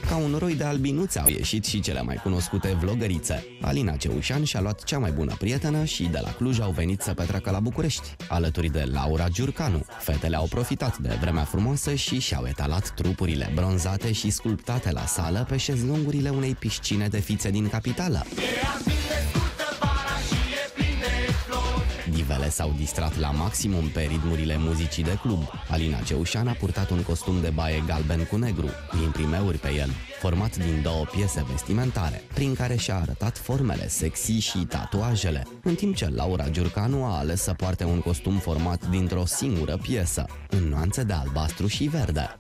Ca un roi de albinuțe au ieșit și cele mai cunoscute vlogărițe. Alina Ceușan și-a luat cea mai bună prietenă și de la Cluj au venit să petreacă la București, alături de Laura Giurcanu. Fetele au profitat de vremea frumoasă și și-au etalat trupurile bronzate și sculptate la sală pe șezlongurile unei piscine de fițe din capitală. Divele s-au distrat la maximum pe ritmurile muzicii de club. Alina Ceușan a purtat un costum de baie galben cu negru, cu imprimeuri pe el, format din două piese vestimentare, prin care și-a arătat formele sexy și tatuajele, în timp ce Laura Giurcanu a ales să poarte un costum format dintr-o singură piesă, în nuanțe de albastru și verde.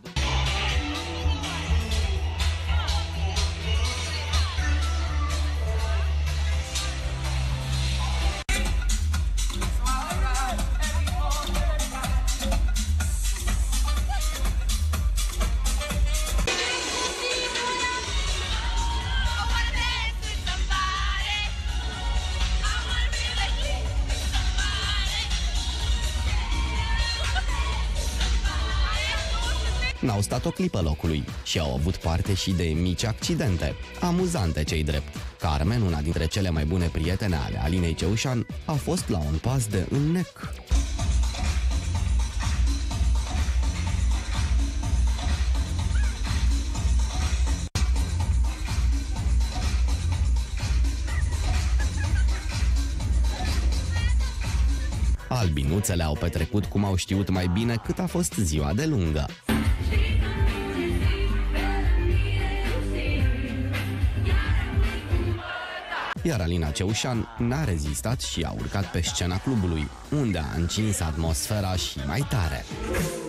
N-au stat o clipă locului și au avut parte și de mici accidente, amuzante cei drept. Carmen, una dintre cele mai bune prietene ale Alinei Ceușan, a fost la un pas de înnec. Albinuțele au petrecut cum au știut mai bine cât a fost ziua de lungă. Iar Alina Ceușan n-a rezistat și a urcat pe scena clubului, unde a încins atmosfera și mai tare.